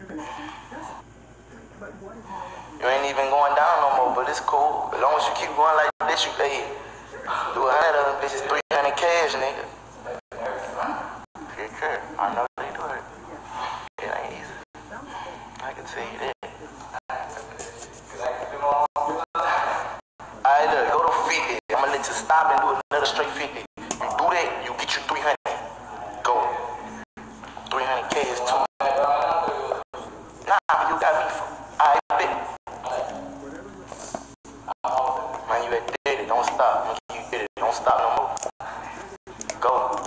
You ain't even going down no more, but it's cool. As long as you keep going like this, you pay. Do 100 of them bitches, 300 cash, nigga. Sure. I know they do it. It ain't easy. I can tell you that. Alright, look, go to 50. I'm gonna let you stop and do another straight 50. You do that, you get you 300. Go. 300 cash too. Nah, you got me. I bet. Man, you had did it. Don't stop. Man, you did it. Don't stop no more. Go.